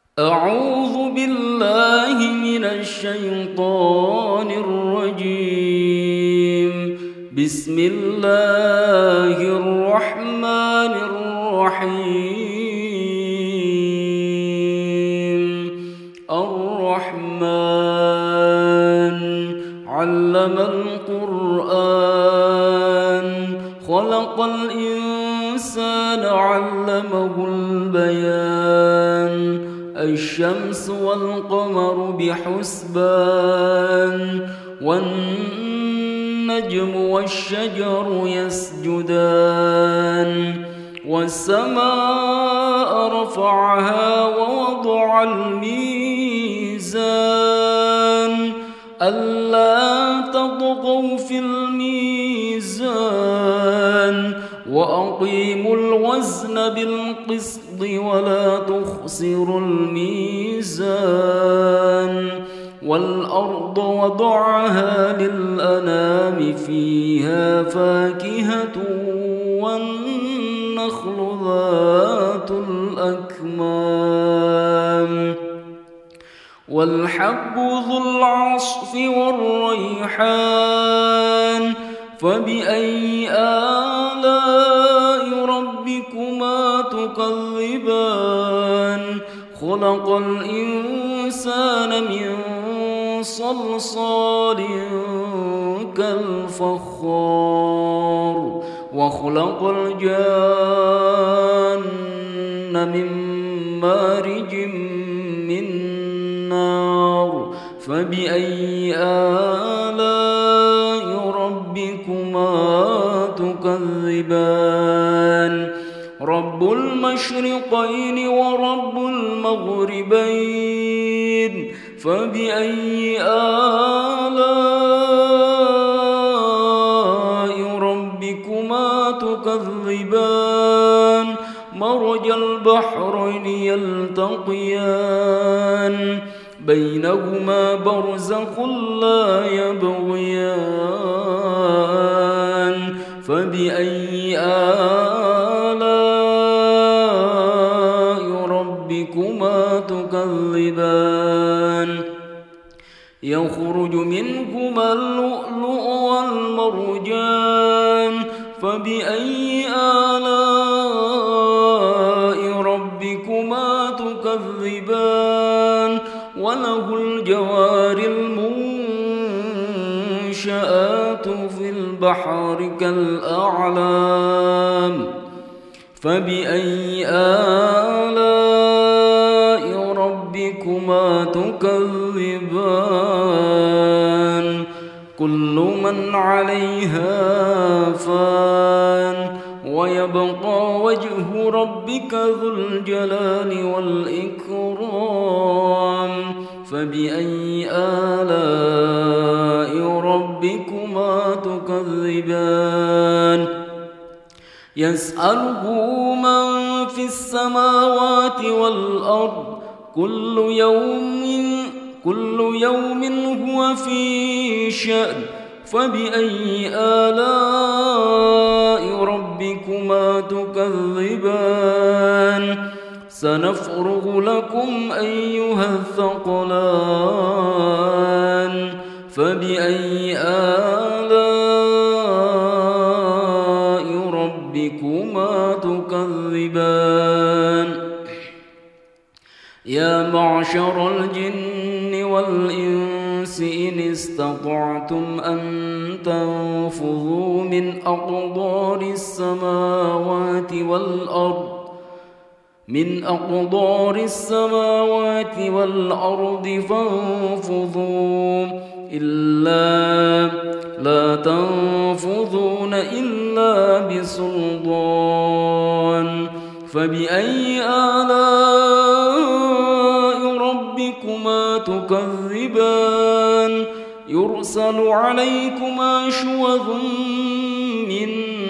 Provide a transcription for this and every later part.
أعوذ بالله من الشيطان الرجيم. بسم الله الرحمن الرحيم. الرحمن علم القرآن خلق الإنسان علمه البيان. الشمس والقمر بحسبان والنجم والشجر يسجدان. والسماء رفعها ووضع الميزان ألا تطغوا في الميزان وأقيموا الوزن بالقسط ولا تخسروا الميزان. والأرض وضعها للأنام فيها فاكهة والنخل ذات الأكمام والحب ذو العصف والريحان. فبأي آلاء ربكما تكذبان؟ خلق الإنسان من صلصال كالفخار وخلق الجان من مارج من نار. فبأي آلاء ربكما تكذبان؟ رب المشرقين ورب المغربين. فبأي آلاء ربكما تكذبان؟ مرج البحرين يلتقيان بينهما برزخ لا يبغيان. فبأي آلاء ربكما تكذبان؟ يخرج منهما اللؤلؤ والمرجان. فبأي آلاء ربكما تكذبان؟ وله الجوار المنشآت في البحر كالأعلام. فبأي آلاء ربكما تكذبان؟ كل من عليها فان ويبقى وجه ربك ذو الجلال والإكرام. فبأي آلاء ربكما تكذبان؟ يسأله من في السماوات والأرض كل يوم هو في شأن. فبأي آلاء ربكما تكذبان؟ سنفرغ لكم أيها الثقلان. فبأي آلاء ربكما تكذبان؟ يا معشر الجن والإنس إن استطعتم أن تنفذوا من أقطار السماوات والأرض فانفذوا لا تنفذون إلا بسلطان. فبأي آلاء ربكما تكذبان؟ يرسل عليكما شواظ من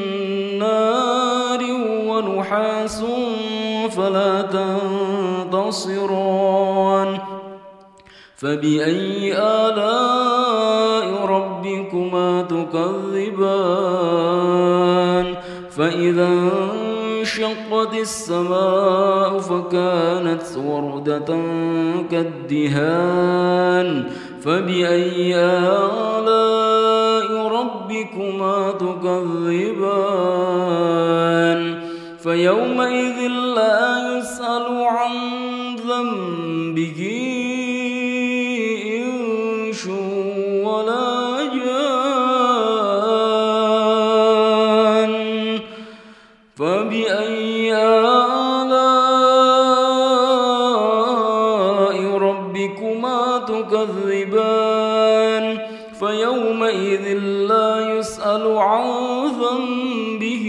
نار ونحاس فلا تنتصران. فبأي آلاء ربكما تكذبان؟ فإذا وانشقت السماء فكانت وردة كالدهان فبأي آلاء ربكما تكذبان فيومئذ لا يسأل عن ذنبه إنس ولا جان فبأي آلاء ربكما تكذبان فيومئذ لا يسأل عن ذنبه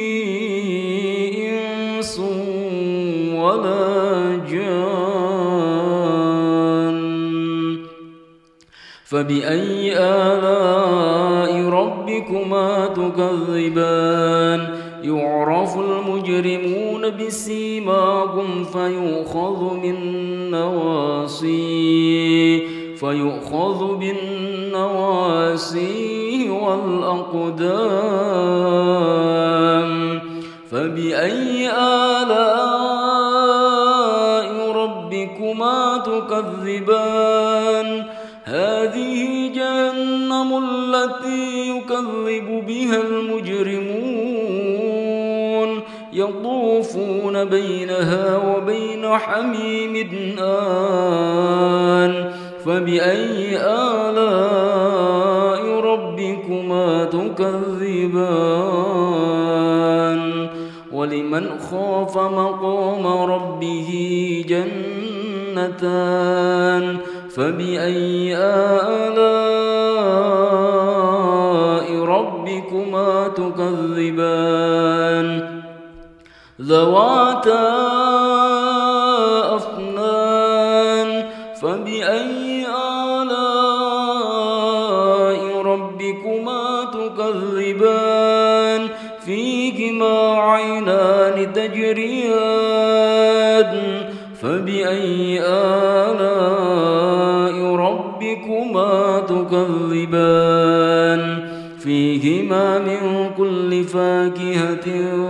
إنس ولا جان فبأي آلاء ربكما تكذبان يعرف المجرمون بسيماهم فيؤخذ بالنواسي والأقدام فبأي آلاء ربكما تكذبان هذه جهنم التي يكذب بها المجرمون يطوفون بينها وبين حميم آن فبأي آلاء ربكما تكذبان ولمن خاف مقام ربه جنتان فبأي آلاء ربكما تكذبان ذواتا أفنان فبأي آلاء ربكما تكذبان فيهما عينان تجريان فبأي آلاء ربكما تكذبان فيهما من كل فاكهة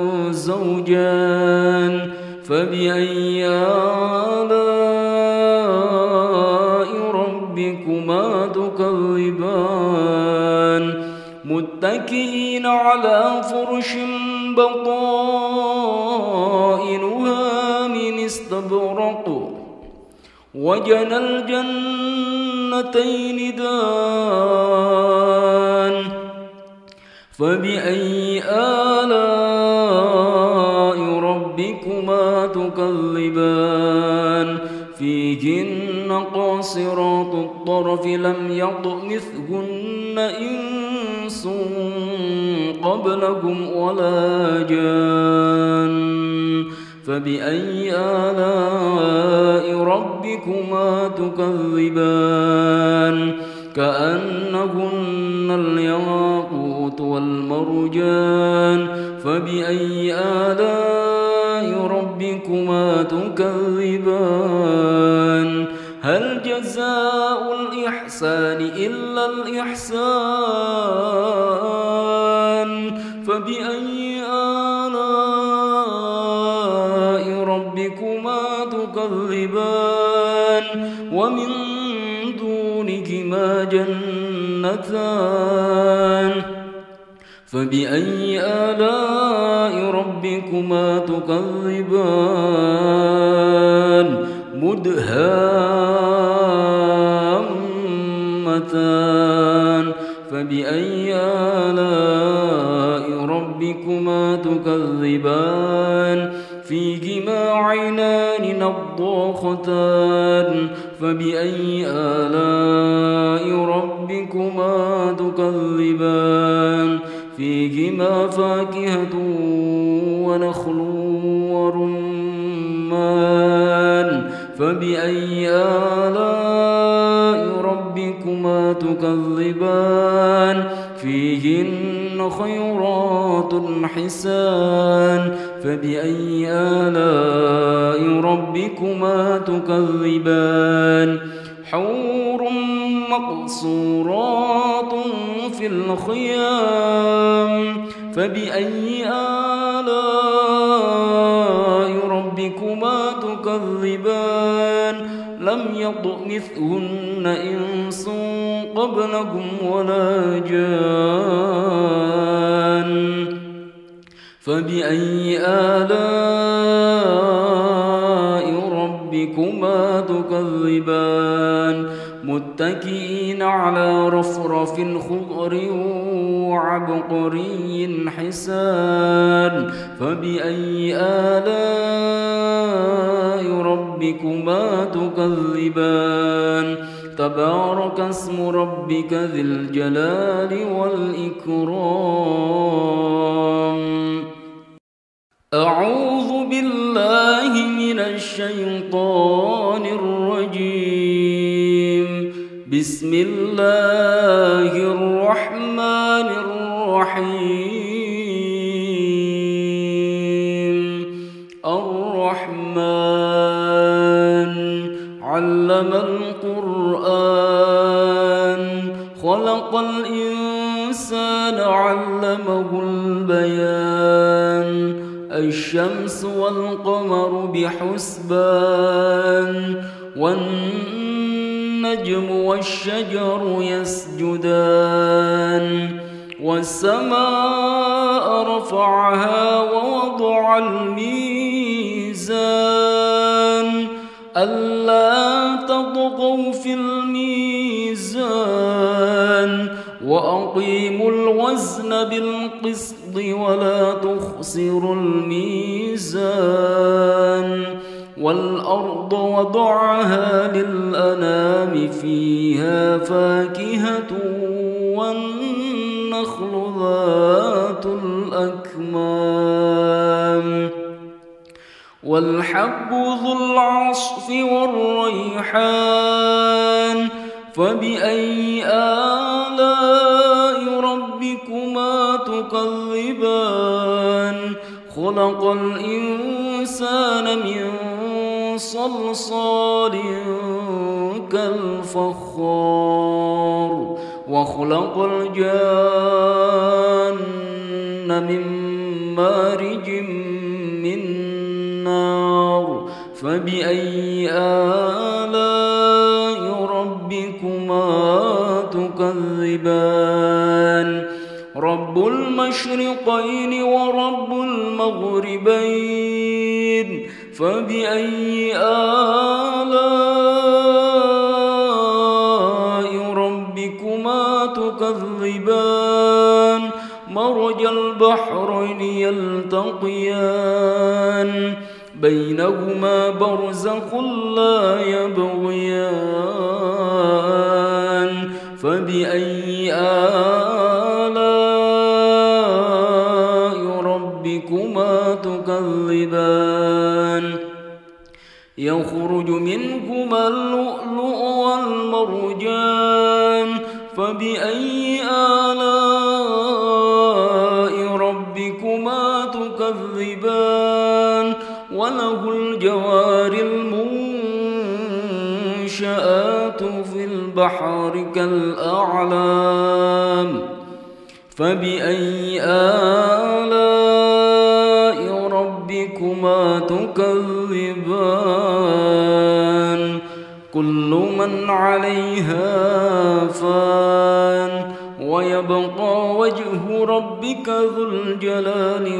زوجان فبأي آلاء ربكما تكذبان متكئين على فرش بطائنها من استبرق وجنى الجنتين دان فبأي آلاء ربكما تكذبان فيهن قاصرات الطرف لم يطمثهن إنس قبلهم ولا جان فبأي آلاء ربكما تكذبان كأنهن الياقوت والمرجان فبأي آلاء ربكما تكذبان هل جزاء الإحسان إلا الإحسان فبأي آلاء ربكما تكذبان ومن دونهما جنتان فبأي آلاء ربكما تكذبان مدهامتان فبأي آلاء ربكما تكذبان فيهما عينان نضاختان فبأي آلاء ربكما تكذبان فيهما فاكهة ونخل ورمان فبأي آلاء ربكما تكذبان فيهن خيرات حسان فبأي آلاء ربكما تكذبان حور مقصورات في الخيام فبأي آلاء يطمثهن إنس قبلكم ولا جان فبأي آلاء ربكما تكذبان متكئين على رفرف خضر وعبقري حسان فبأي آلاء ربكما تكذبان تبارك اسم ربك ذي الجلال والإكرام أعوذ بالله من الشيطان الرجيم بسم الله الرحمن الرحيم الرحمن علم القرآن خلق الإنسان علمه البيان الشمس والقمر بحسبان والنجم والشجر يسجدان والسماء رفعها ووضع الميزان ألا تطغوا في الميزان وأقيموا الوزن بالقسط ولا تخسروا الميزان والأرض وضعها للأنام فيها فاكهة والنخل ذات الأكمام والحب ذو العصف والريحان فبأي آلاء ربكما تكذبان خلق الإنسان من صلصال كالفخار وخلق الجان من مارج من نار فبأي آلاء ربكما تكذبان رب المشرقين ورب المغربين فبأي آلاء ربكما تكذبان مرج البحرين يلتقيان بينهما برزخ لا يبغيان فبأي آلاء ربكما تكذبان يخرج منهما اللؤلؤ والمرجان فبأي آلاء ربكما تكذبان وله الجوار المنشآت في البحر كالأعلام فبأي آلاء ربكما تكذبان كل من عليها فان ويبقى وجه ربك ذو الجلال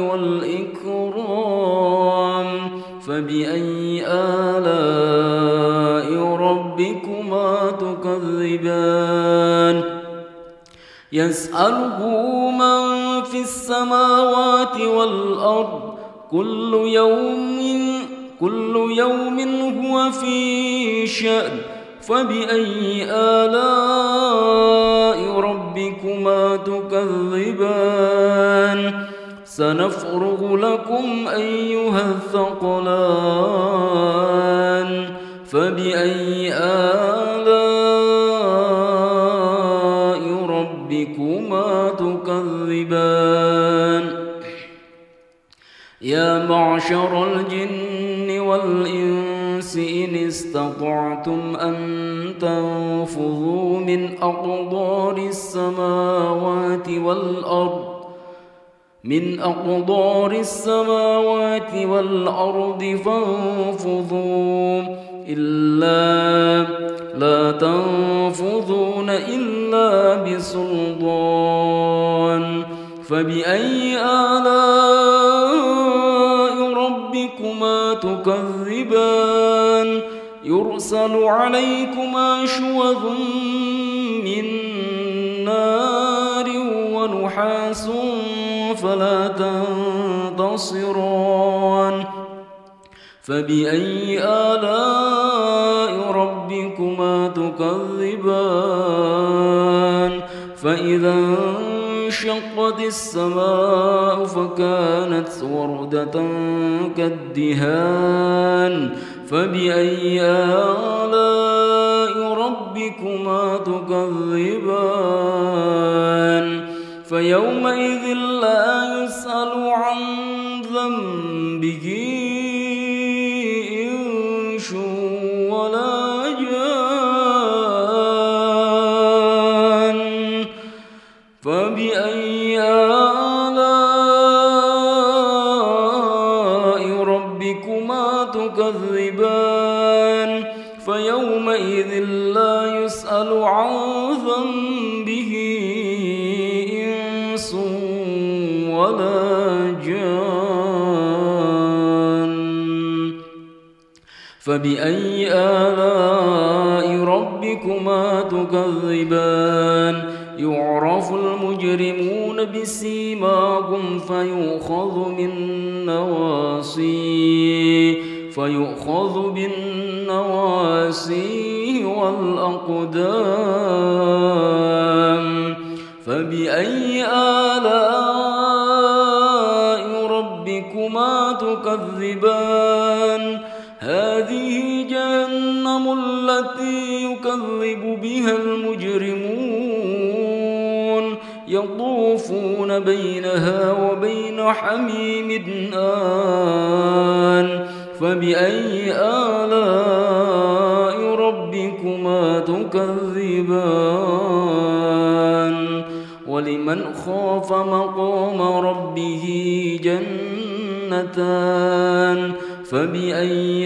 والإكرام فبأي آلاء ربكما تكذبان يسأله من في السماوات والأرض كل يوم هو في شأن فبأي آلاء ربكما تكذبان سنفرغ لكم أيها الثقلان فبأي آلاء ربكما تكذبان يا معشر الجن والإنس إن استطعتم أن تنفذوا من أقطار السماوات والأرض فانفذوا إلا بسلطان فبأي آلاء ربكما تكذبان يرسل عليكما شواظ من نار ونحاس فلا تنتصران فبأي آلاء ربكما تكذبان فإذا انشقت السماء فكانت وردة كالدهان فبأي آلاء ربكما تكذبان فيومئذ لا يسأل عن ذنبه إنس ولا جان فبأي آلاء ربكما تكذبان فيومئذ لا يسأل عن ذنبه إنس ولا جان فبأي آلاء ربكما تكذبان يعرف المجرمون بسيماهم فيؤخذ بالنواسي والأقدام فبأي آلاء ربكما تكذبان هذه جهنم التي يكذب بها المجرمون يطوفون بينها وبين حميم آن فبأي آلاء ربكما تكذبان ولمن خاف مقام ربه جنتان فبأي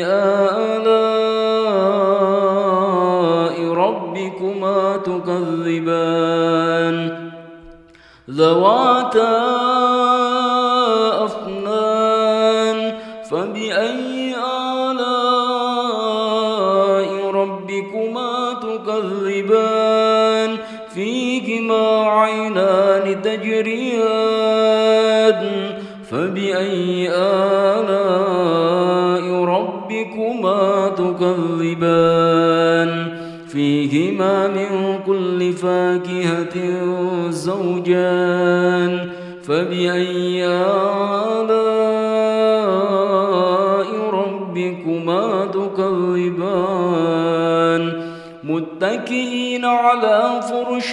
آلاء ربكما تكذبان ذواتا أفنان فبأي آلاء ربكما تكذبان فيهما عينان تجريان فبأي آلاء ربكما تكذبان فيهما من كل فاكهة زوجان فبأي آلاء ربكما تكذبان متكئين على فرش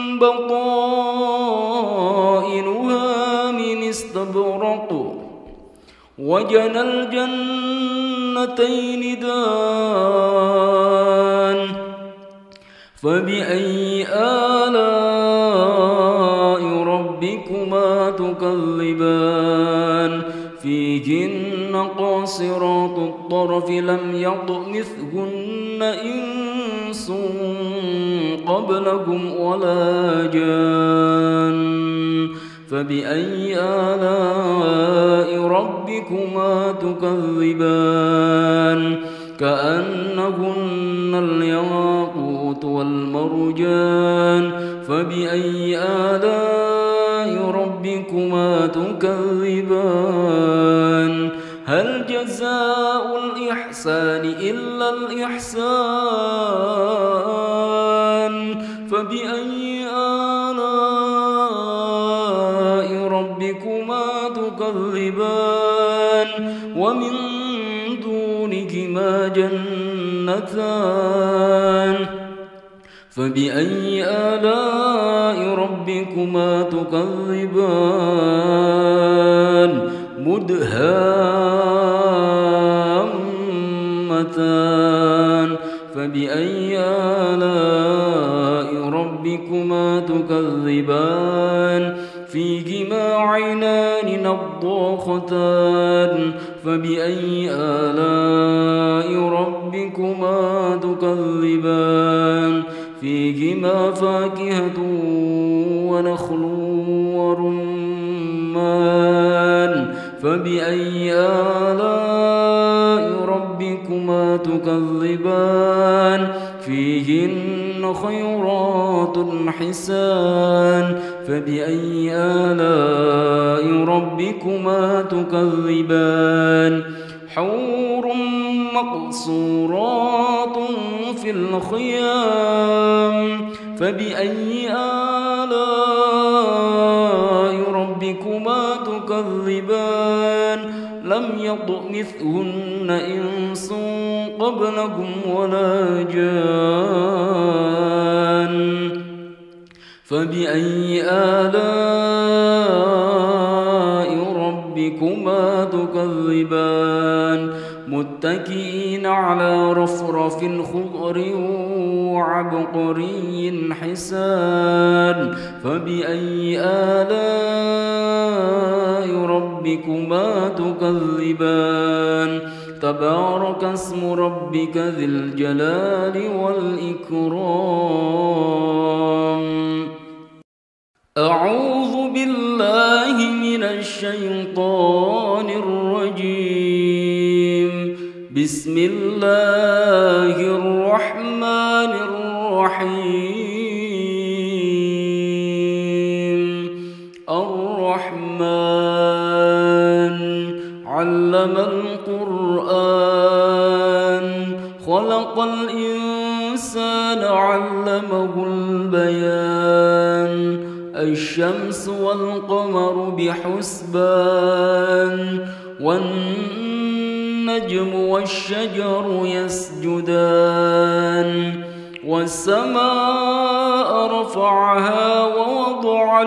بطائنها من استبرق وجنى الجنتين دان فبأي آلاء ربكما تكذبان فيهن قاصرات الطرف لم يطمثهن إنس قبلهم ولا جان فبأي آلاء ربكما تكذبان كأنهن الياقوت والمرجان فبأي آلاء ربكما تكذبان هل جزاء الإحسان إلا الإحسان فبأي آلاء ربكما تكذبان ومن دونهما جنتان فبأي آلاء ربكما تكذبان مدهامتان فبأي آلاء ربكما تكذبان فيهما عينان نضاختان فبأي آلاء ربكما تكذبان فيهما فاكهة ونخل ورمان فبأي آلاء ربكما تكذبان فيهن خيرات حسان فبأي آلاء ربكما تكذبان حور مقصورات في الخيام فبأي آلاء ربكما تكذبان لم يطمثهن إنس قبلكم ولا جان فبأي آلاء ربكما تكذبان متكئين على رفرف خضر وعبقري حسان فبأي آلاء ربكما تكذبان تبارك اسم ربك ذي الجلال والإكرام أعوذ بالله من الشيطان الرجيم بسم الله الرحمن الرحيم الرحمن علم القرآن خلق الإنسان علمه البيان الشمس والقمر بحسبان والنجم والشجر يسجدان والسماء رفعها ووضع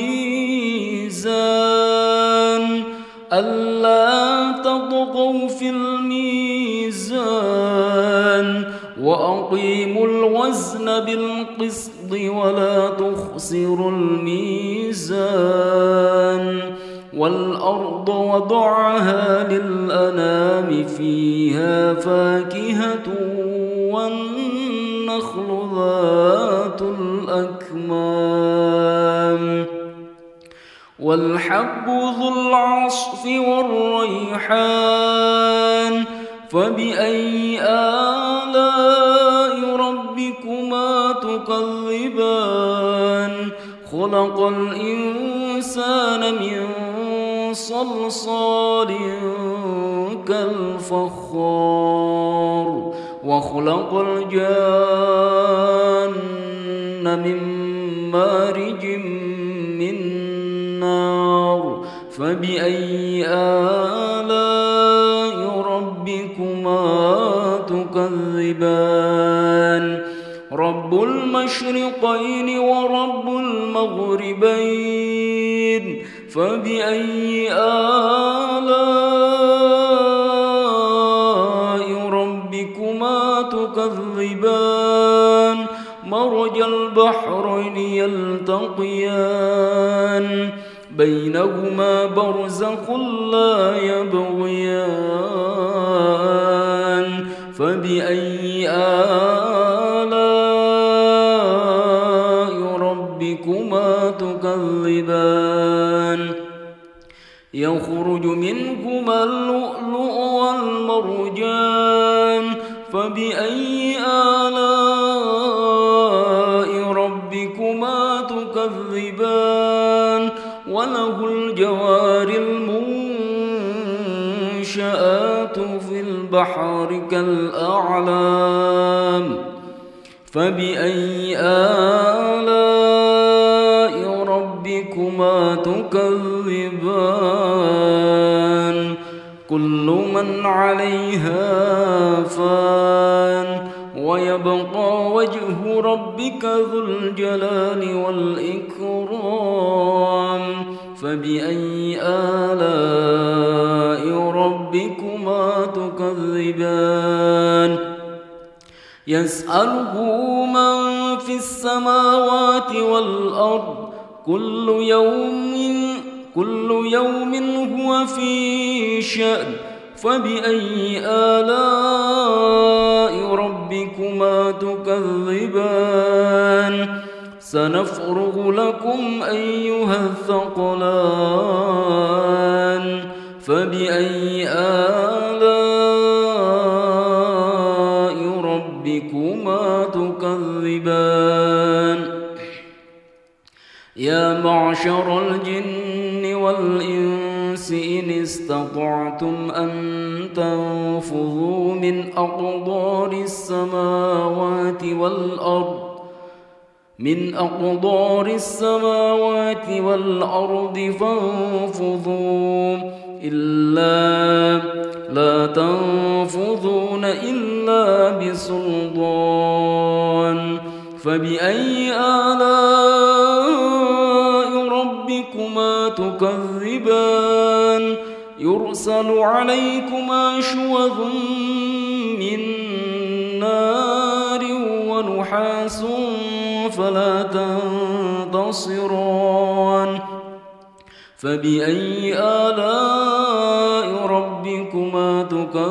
الميزان ألا تطغوا في الميزان وأقيموا الوزن بالقسط ولا تخسروا الميزان والأرض وضعها للأنام فيها فاكهة والنخل ذات الأكمام والحب ذو العصف والريحان فبأي آلاء ربكما تكذبان خلق الإنسان من صلصال كالفخار وخلق الجان من مارج من نار فبأي آلاء ربكما تكذبان رب المشرقين ورب المغربين فبأي آلاء ربكما تكذبان مرج البحرين يلتقيان بينهما برزخ لا يبغيان فبأي آلاء ربكما تكذبان يخرج منهما اللؤلؤ والمرجان فبأي آلاء ربكما تكذبان وله الجوار المنشآت في البحر كالأعلام فبأي آلاء ربكما تكذبان كل من عليها فان ويبقى وجه ربك ذو الجلال والإكرام فبأي آلاء ربكما تكذبان يسأله من في السماوات والأرض كل يوم هو في شأن فبأي آلاء ربكما تكذبان سنفرغ لكم أيها الثقلان فبأي آلاء ربكما تكذبان يا معشر الجن والإنس إن استطعتم أن تنفذوا من أقطار السماوات والأرض فانفذوا لا تنفذون إلا بسلطان فبأي آلاء ربكما تكذبان يرسل عليكما شواظ من نار ونحاس فلا تنتصران فبأي آلاء ربكما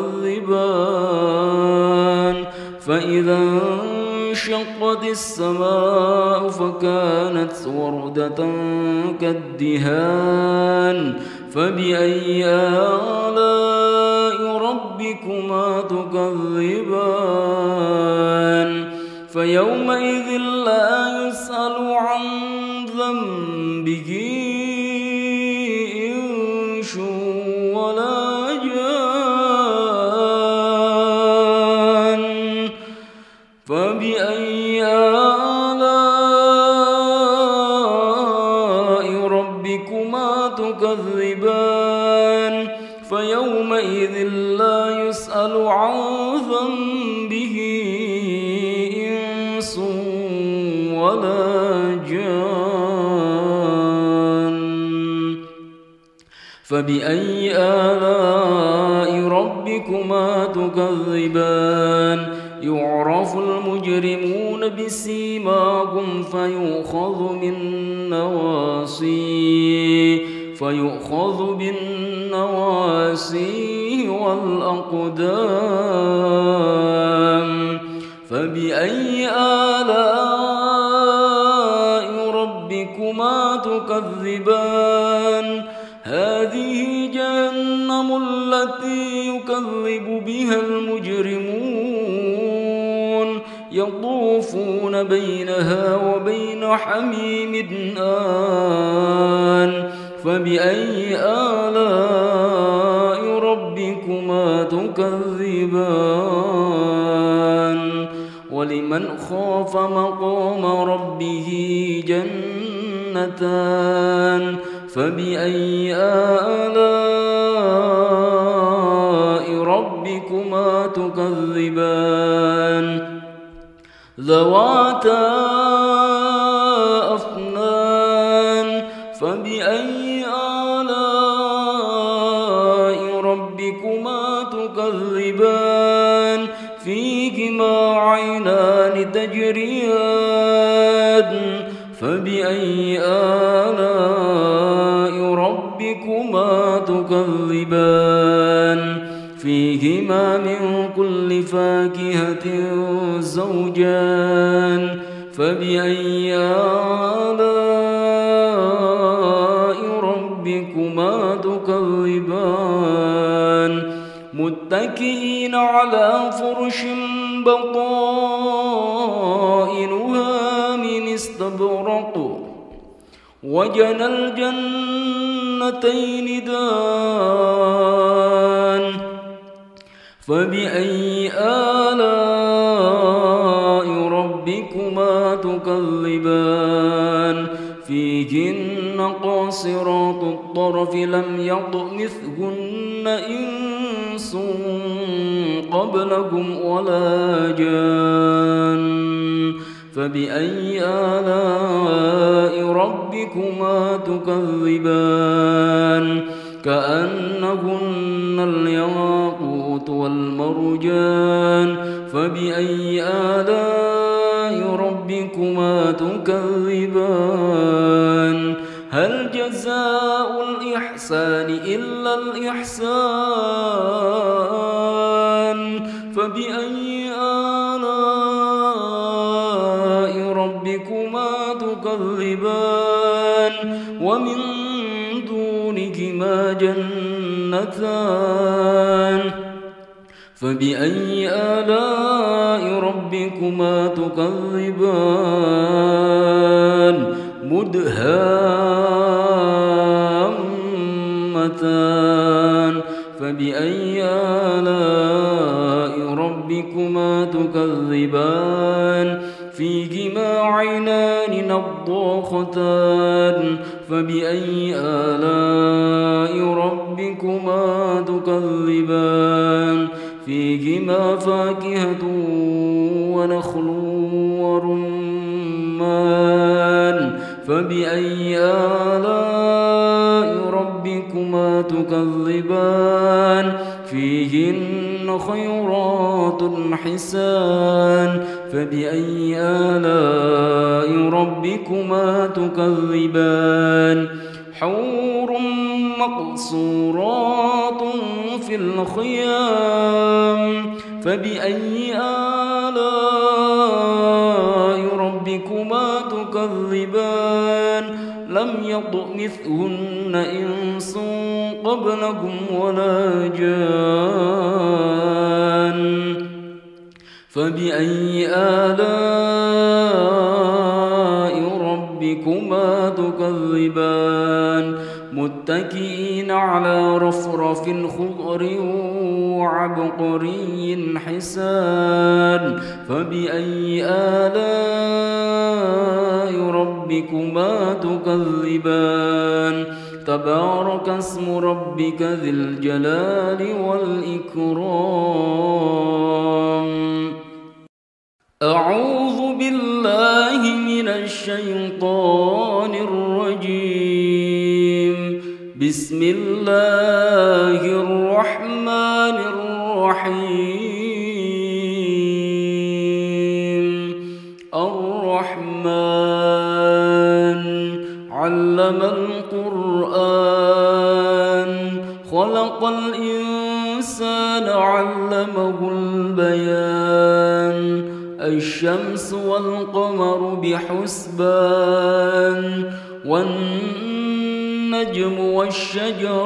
تكذبان فإذا انشقت السماء فكانت وردة كالدهان فبأي آلاء ربكما تكذبان فيومئذ لا يسأل عن ذنبه إنس ولا جان فبأي آلاء ربكما تكذبان فيومئذ لا يسأل عن ذنبه إنس ولا جان فبأي آلاء ربكما تكذبان يعرف المجرمون بسيماهم فيؤخذ بالنواسي والأقدام فبأي آلاء ربكما تكذبان هذه جهنم التي يكذب بها المجرمون يطوفون بينها وبين حميم آن فبأي آلاء ربكما تكذبان ولمن خاف مقام ربه جنتان فبأي آلاء ربكما تكذبان ذواتا أفنان فبأي آلاء ربكما تكذبان فيهما عينان تجريان فبأي آلاء ربكما تكذبان فيهما من كل فاكهة زوجان فبأي آلاء ربكما تكذبان متكئين على فرش بطائنها من استبرق وجنى الجنتين دان فبأي آلاء ربكما تكذبان فيهن قاصرات الطرف لم يطمثهن إنس قبلهم ولا جان فبأي آلاء ربكما تكذبان كأنهن الياقوت والمرجان فبأي آلاء ربكما تكذبان هل جزاء الإحسان إلا الإحسان فبأي آلاء ربكما تكذبان ومن دونهما جنتان فبأي آلاء ربكما تكذبان مدهامتان فبأي آلاء ربكما تكذبان فيهما عينان نضاختان فبأي آلاء ربكما تكذبان فيهما فاكهة ونخل ورمان فبأي آلاء ربكما تكذبان فيهن خيرات حسان فبأي آلاء ربكما تكذبان حور مقصورات في الخيام فبأي آلاء ربكما تكذبان لم يطمثهن إنس قبلكم ولا جان فبأي آلاء ربكما تكذبان متكئين على رفرف خضر وعبقري حسان فبأي آلاء ربكما تكذبان تبارك اسم ربك ذي الجلال والإكرام أعوذ بالله من الشيطان الرجيم بسم الله الرحمن الرحيم الرحمن علم القرآن خلق الإنسان علمه البيان الشمس والقمر بحسبان والنجم والشجر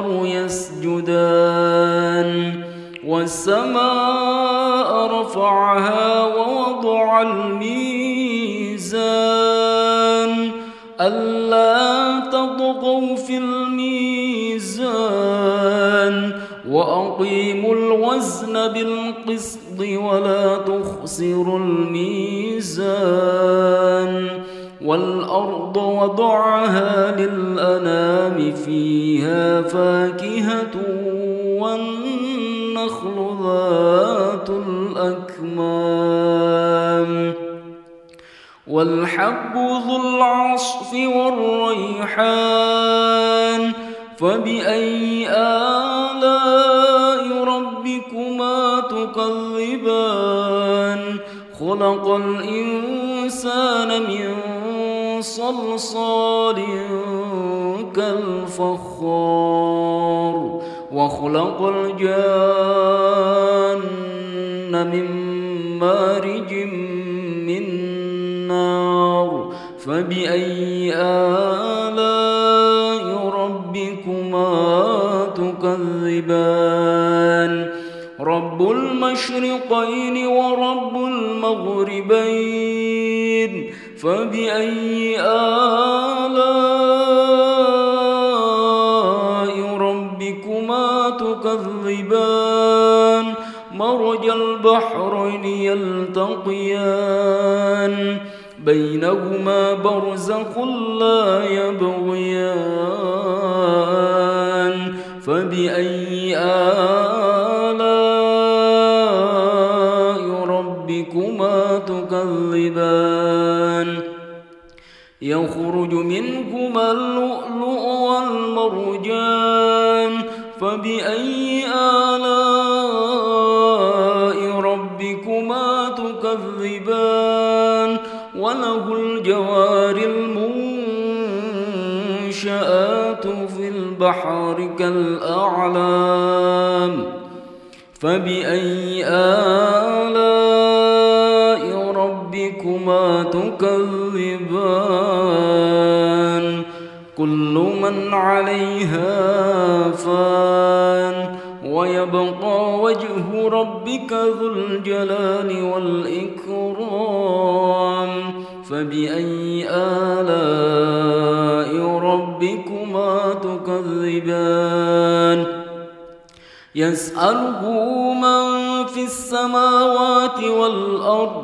يسجدان والسماء رفعها ووضع الميزان ألا تطغوا في الميزان وأقيموا الوزن بالقسط ولا تخسروا الميزان والأرض وضعها للأنام فيها فاكهة والنخل ذات الأكمام والحب ذو العصف والريحان فبأي آلاء ربكما تكذبان خلق الإنسان من صلصال كالفخار وخلق الجان من مارج من نار فبأي آلاء ربكما تكذبان رب المشرقين ورب المغربين فبأي آلاء ربكما تكذبان مرج البحرين يلتقيان بينهما برزخ لا يبغيان فبأي آلاء ربكما تكذبان يخرج منهما اللؤلؤ والمرجان فبأي آلاء ربكما تكذبان وله الجوار المنشآت في البحر كالأعلام فبأي آلاء ربكما تكذبان كل من عليها فان ويبقى وجه ربك ذو الجلال والإكرام فبأي آلاء ربكما تكذبان يسأله من في السماوات والأرض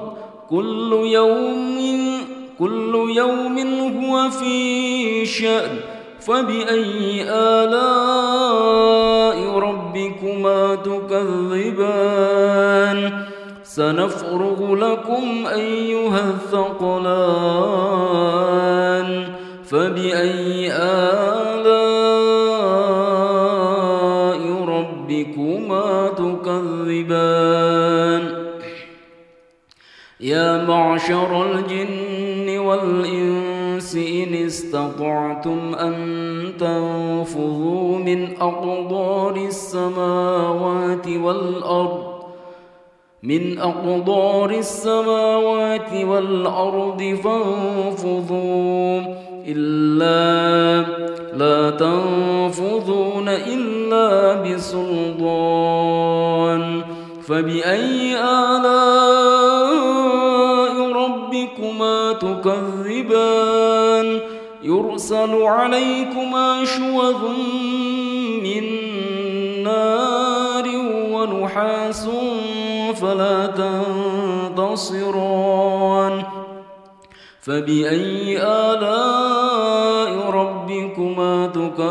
كل يوم هو في شأن فبأي آلاء ربكما تكذبان سنفرغ لكم أيها الثقلان فبأي آلاء ربكما تكذبان يا معشر الجن والإنس إن استطعتم أن تنفذوا من أقطار السماوات والأرض فانفذوا لا تنفذون إلا بسلطان فبأي آلاء ربكما تكذبان يرسل عليكما شواظ من نار ونحاس فلا تنتصران فبأي آلاء ربكما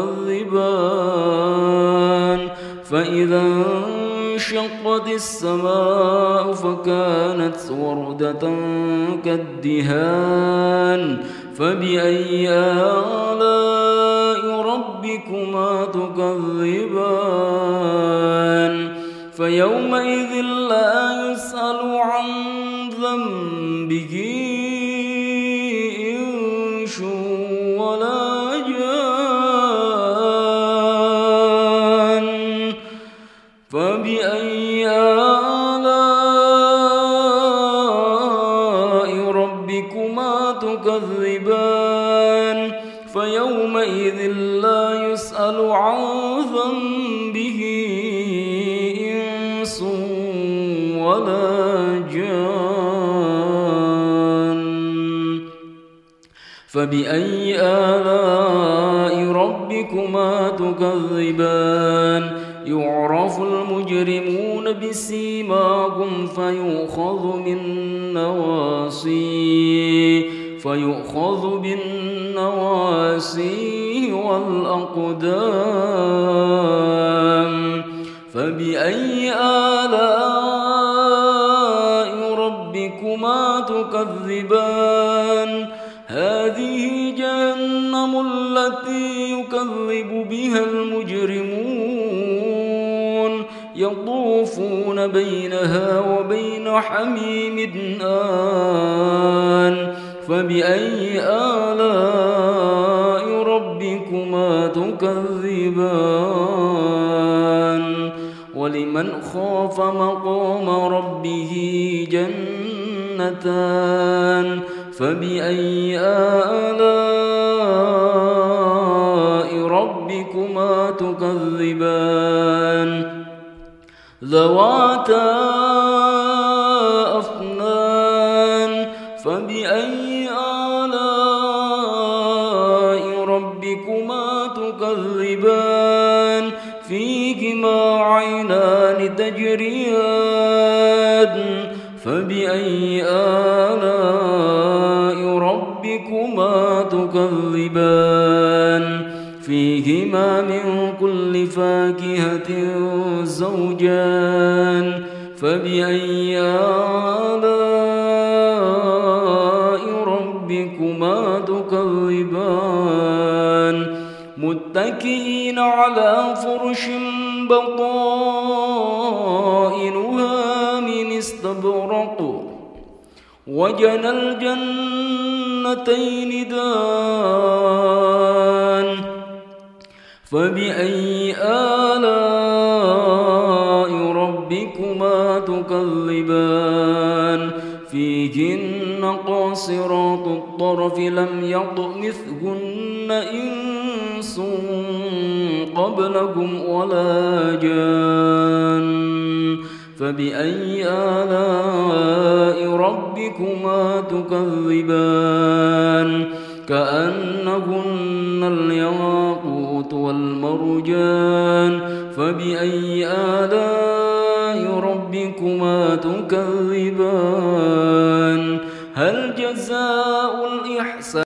تكذبان فإذا انشقت السماء فكانت وردة كالدهان فبأي آلاء ربكما تكذبان فيومئذ لا يسأل عن ذنبه إنس ولا جان فبأي آلاء ربكما تكذبان فيومئذ لا يسأل عن ذنبه إنس ولا جان فبأي آلاء ربكما تكذبان يعرف المجرمون بسيماهم فيؤخذ بالنواسي والأقدام فبأي آلاء ربكما تكذبان هذه جهنم التي يكذب بها المجرمون يطوفون بينها وبين حميم آن فبأي آلاء ربكما تكذبان ولمن خاف مقام ربه جنتان فبأي آلاء ربكما تكذبان ذواتا أفنان فبأي آلاء ربكما تكذبان فيهما عينان تجريان فبأي آلاء ربكما تكذبان فيهما من كل فاكهة زوجان فبأي آلاء ربكما تكذبان متكئين على فرش بطائنها من استبرق وجنى الجنتين دان فبأي آلاء ربكما ربكما تكذبان فيهن قاصرات الطرف لم يطمثهن إنس قبلهم ولا جان فبأي آلاء ربكما تكذبان كأنهن الياقوت والمرجان فبأي آلاء ربكما تكذبان هل جزاء الإحسان